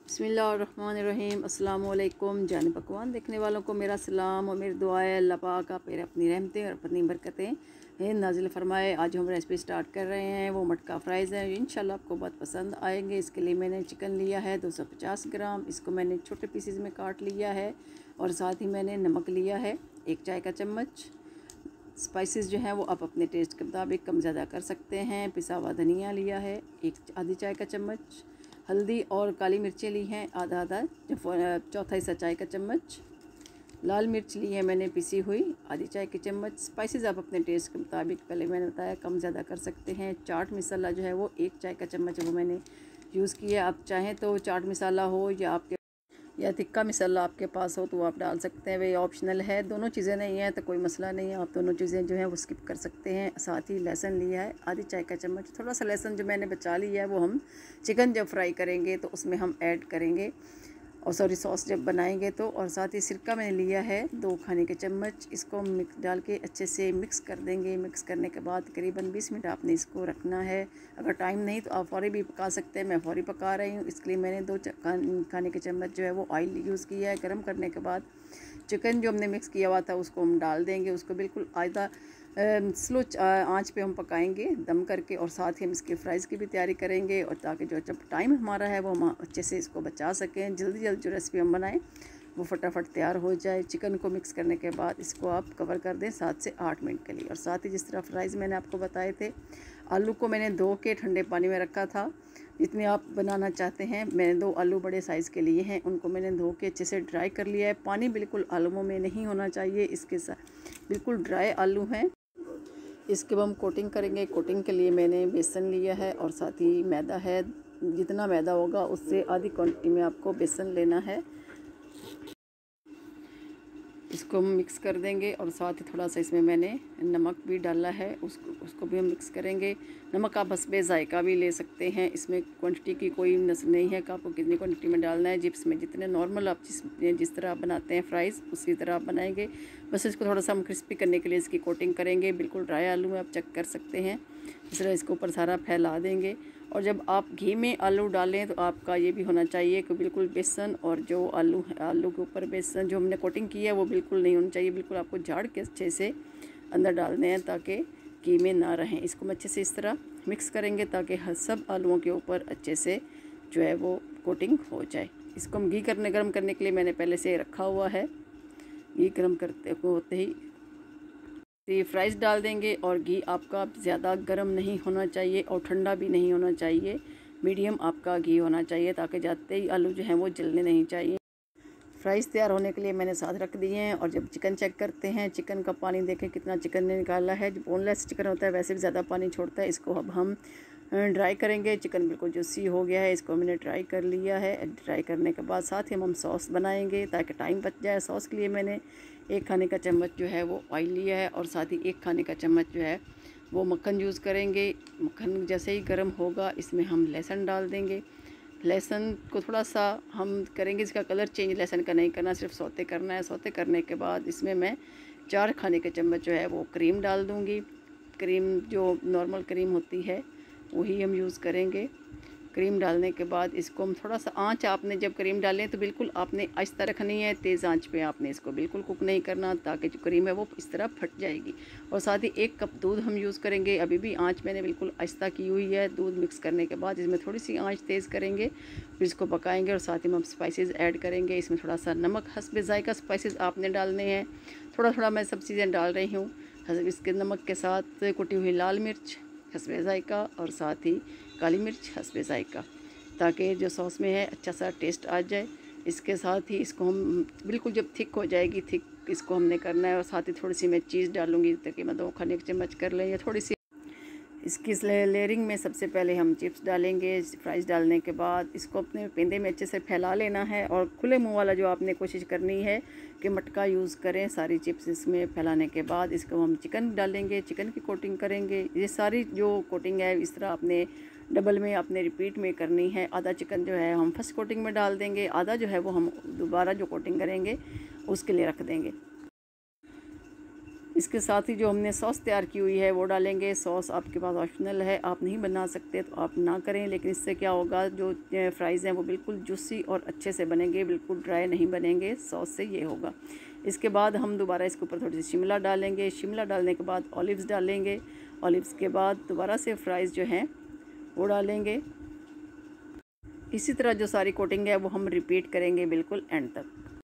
बिस्मिल्लाहिर्रहमानिर्रहीम। अस्सलाम वालेकुम। जाने पकवान देखने वालों को मेरा सलाम और मेरी दुआ है अल्लाह पाक आप मेरे अपनी रहमतें और अपनी बरकतें नाजिल फरमाए। आज हम रेसिपी स्टार्ट कर रहे हैं, वो मटका फ्राइज़ है। इंशाल्लाह आपको बहुत पसंद आएंगे। इसके लिए मैंने चिकन लिया है 250 ग्राम। इसको मैंने छोटे पीसेज में काट लिया है और साथ ही मैंने नमक लिया है 1 चाय का चम्मच। स्पाइसेस जो हैं वो आप अपने टेस्ट के मुताबिक कम ज़्यादा कर सकते हैं। पिसा हुआ धनिया लिया है आधी चाय का चम्मच। हल्दी और काली मिर्चें ली हैं आधा आधा चौथा हिस्सा चाय का चम्मच। लाल मिर्च ली है मैंने पिसी हुई आधी चाय की चम्मच। स्पाइसेस आप अपने टेस्ट के मुताबिक पहले मैंने बताया कम ज़्यादा कर सकते हैं। चाट मसाला जो है वो 1 चाय का चम्मच वो मैंने यूज़ किया। आप चाहें तो चाट मसाला हो या तिक्का मसाला आपके पास हो तो वो आप डाल सकते हैं, वे ऑप्शनल है। दोनों चीज़ें नहीं है तो कोई मसला नहीं है, आप दोनों चीज़ें जो है वो स्किप कर सकते हैं। साथ ही लहसुन लिया है आधी चाय का चम्मच। थोड़ा सा लहसुन जो मैंने बचा लिया है वो हम चिकन जब फ्राई करेंगे तो उसमें हम ऐड करेंगे और सॉस जब बनाएंगे तो। और साथ ही सिरका मैंने लिया है 2 खाने के चम्मच। इसको मिक्स डाल के अच्छे से मिक्स कर देंगे। मिक्स करने के बाद करीबन 20 मिनट आपने इसको रखना है। अगर टाइम नहीं तो आप फौरी भी पका सकते हैं, मैं फौरी पका रही हूँ। इसके लिए मैंने 2 खाने के चम्मच जो है वो ऑयल यूज़ किया है। गर्म करने के बाद चिकन जो हमने मिक्स किया हुआ था उसको हम डाल देंगे। उसको बिल्कुल आधा स्लो आंच पे हम पकाएंगे दम करके। और साथ ही हम इसके फ्राइज़ की भी तैयारी करेंगे और ताकि जो जब टाइम हमारा है वो हम अच्छे से इसको बचा सकें, जल्दी जो रेसिपी हम बनाएं वो फटाफट तैयार हो जाए। चिकन को मिक्स करने के बाद इसको आप कवर कर दें 7 से 8 मिनट के लिए। और साथ ही जिस तरह फ्राइज़ मैंने आपको बताए थे, आलू को मैंने धो के ठंडे पानी में रखा था। जितने आप बनाना चाहते हैं, मैंने 2 आलू बड़े साइज़ के लिए हैं, उनको मैंने धो के अच्छे से ड्राई कर लिया है। पानी बिल्कुल आलूओं में नहीं होना चाहिए, इसके साथ बिल्कुल ड्राई आलू हैं। इसके बाद हम कोटिंग करेंगे। कोटिंग के लिए मैंने बेसन लिया है और साथ ही मैदा है। जितना मैदा होगा उससे आधी क्वांटिटी में आपको बेसन लेना है। इसको हम मिक्स कर देंगे और साथ ही थोड़ा सा इसमें मैंने नमक भी डाला है, उसको भी हम मिक्स करेंगे। नमक आप हस्बे ज़ायका भी ले सकते हैं, इसमें क्वांटिटी की कोई नस नहीं है कि आपको कितनी क्वांटिटी में डालना है। चिप्स में जितने नॉर्मल आप जिस तरह आप बनाते हैं फ्राइज़ उसी तरह आप बनाएंगे। बस इसको थोड़ा सा हम क्रिस्पी करने के लिए इसकी कोटिंग करेंगे। बिल्कुल ड्राई आलू में आप चेक कर सकते हैं। इस तरह इसके ऊपर सारा फैला देंगे। और जब आप घी में आलू डालें तो आपका ये भी होना चाहिए कि बिल्कुल बेसन और जो आलू के ऊपर बेसन जो हमने कोटिंग की है वो बिल्कुल नहीं होनी चाहिए। बिल्कुल आपको झाड़ के अच्छे से अंदर डालने हैं ताकि घी में ना रहें। इसको हम अच्छे से इस तरह मिक्स करेंगे ताकि सब आलूओं के ऊपर अच्छे से जो है वो कोटिंग हो जाए। इसको हम गर्म करने के लिए मैंने पहले से रखा हुआ है। घी गर्म करते होते ही ये फ्राइज़ डाल देंगे। और घी आपका ज़्यादा गर्म नहीं होना चाहिए और ठंडा भी नहीं होना चाहिए, मीडियम आपका घी होना चाहिए ताकि जाते ही आलू जो हैं वो जलने नहीं चाहिए। फ्राइज़ तैयार होने के लिए मैंने साथ रख दिए हैं। और जब चिकन चेक करते हैं, चिकन का पानी देखें कितना चिकन ने निकाला है। जो बोनलेस चिकन होता है वैसे भी ज़्यादा पानी छोड़ता है। इसको अब हम ड्राई करेंगे। चिकन बिल्कुल जूसी हो गया है, इसको मैंने ड्राई कर लिया है। ड्राई करने के बाद साथ ही हम सॉस बनाएंगे ताकि टाइम बच जाए। सॉस के लिए मैंने 1 खाने का चम्मच जो है वो ऑयल लिया है और साथ ही 1 खाने का चम्मच जो है वो मक्खन यूज़ करेंगे। मक्खन जैसे ही गर्म होगा इसमें हम लहसुन डाल देंगे। लहसुन को थोड़ा सा हम करेंगे, इसका कलर चेंज लहसुन का नहीं करना, सिर्फ सौते करना है। सौते करने के बाद इसमें मैं 4 खाने के चम्मच जो है वो क्रीम डाल दूँगी। क्रीम जो नॉर्मल क्रीम होती है वही हम यूज़ करेंगे। क्रीम डालने के बाद इसको हम थोड़ा सा आंच आपने जब क्रीम डालें तो बिल्कुल आपने आहिस्ता रखनी है, तेज़ आंच पे आपने इसको बिल्कुल कुक नहीं करना ताकि जो क्रीम है वो इस तरह फट जाएगी। और साथ ही 1 कप दूध हम यूज़ करेंगे। अभी भी आंच मैंने बिल्कुल आहिस्ता की हुई है। दूध मिक्स करने के बाद इसमें थोड़ी सी आंच तेज़ करेंगे, फिर इसको पकाएंगे। और साथ ही हम स्पाइसेस ऐड करेंगे। इसमें थोड़ा सा नमक हस्बे ज़ायका स्पाइसेस आपने डालने हैं। थोड़ा थोड़ा मैं सब चीज़ें डाल रही हूँ। इसके नमक के साथ कुटी हुई लाल मिर्च हस्बे ज़ायका और साथ ही काली मिर्च हस्बे ज़ायका, ताकि जो सॉस में है अच्छा सा टेस्ट आ जाए। इसके साथ ही इसको हम बिल्कुल जब थिक हो जाएगी, थिक इसको हमने करना है। और साथ ही थोड़ी सी मैं चीज़ डालूँगी ताकि मैं 2 खाने के चम्मच कर लें या थोड़ी सी। इसकी लेयरिंग में सबसे पहले हम चिप्स डालेंगे। फ्राइज़ डालने के बाद इसको अपने पेंदे में अच्छे से फैला लेना है। और खुले मुंह वाला जो आपने कोशिश करनी है कि मटका यूज़ करें। सारी चिप्स इसमें फैलाने के बाद इसको हम चिकन डालेंगे, चिकन की कोटिंग करेंगे। ये सारी जो कोटिंग है इस तरह आपने डबल में आपने रिपीट में करनी है। आधा चिकन जो है हम फर्स्ट कोटिंग में डाल देंगे, आधा जो है वो हम दोबारा जो कोटिंग करेंगे उसके लिए रख देंगे। इसके साथ ही जो हमने सॉस तैयार की हुई है वो डालेंगे। सॉस आपके पास ऑप्शनल है, आप नहीं बना सकते तो आप ना करें, लेकिन इससे क्या होगा, जो फ्राइज़ हैं वो बिल्कुल जूसी और अच्छे से बनेंगे, बिल्कुल ड्राई नहीं बनेंगे। सॉस से ये होगा। इसके बाद हम दोबारा इसके ऊपर थोड़ी सी शिमला डालेंगे। शिमला डालने के बाद ऑलिव्स डालेंगे। ऑलिव्स के बाद दोबारा से फ्राइज़ जो हैं वो डालेंगे। इसी तरह जो सारी कोटिंग है वो हम रिपीट करेंगे बिल्कुल एंड तक।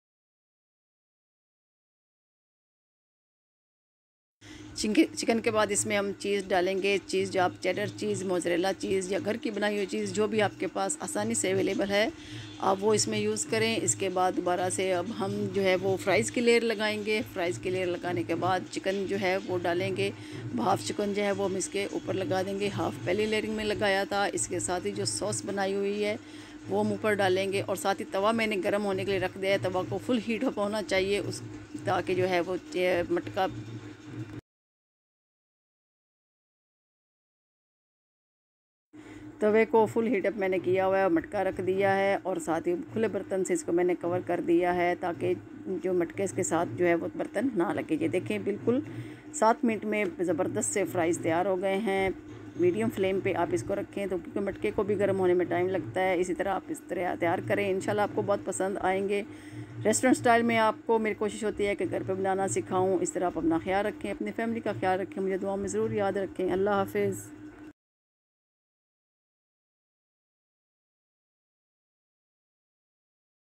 चिकन के बाद इसमें हम चीज़ डालेंगे। चीज़ जो आप चेडर चीज़, मोज़रेला चीज़ या घर की बनाई हुई चीज़ जो भी आपके पास आसानी से अवेलेबल है आप वो इसमें यूज़ करें। इसके बाद दोबारा से अब हम जो है वो फ्राइज़ की लेयर लगाएंगे। फ्राइज़ की लेयर लगाने के बाद चिकन जो है वो डालेंगे। हाफ़ चिकन जो है वो हम इसके ऊपर लगा देंगे। हाफ़ पहली लेयरिंग में लगाया था। इसके साथ ही जो सॉस बनाई हुई है वो हम ऊपर डालेंगे, और साथ ही तवा मैंने गर्म होने के लिए रख दिया है। तवा को फुल हीट अप होना चाहिए उस, ताकि जो है वो मटका तवे को फुल हीटअप मैंने किया हुआ है, मटका रख दिया है, और साथ ही खुले बर्तन से इसको मैंने कवर कर दिया है ताकि जो मटके इसके साथ जो है वो बर्तन ना लगे। ये देखें बिल्कुल 7 मिनट में ज़बरदस्त से फ्राइज़ तैयार हो गए हैं। मीडियम फ्लेम पे आप इसको रखें तो क्योंकि मटके को भी गर्म होने में टाइम लगता है। इसी तरह आप इस तरह तैयार करें, इंशाल्लाह आपको बहुत पसंद आएंगे। रेस्टोरेंट स्टाइल में आपको मेरी कोशिश होती है कि घर पे बनाना सिखाऊं। इस तरह आप अपना ख्याल रखें, अपनी फैमिली का ख्याल रखें, मुझे दुआ में ज़रूर याद रखें। अल्लाह हाफ़िज़।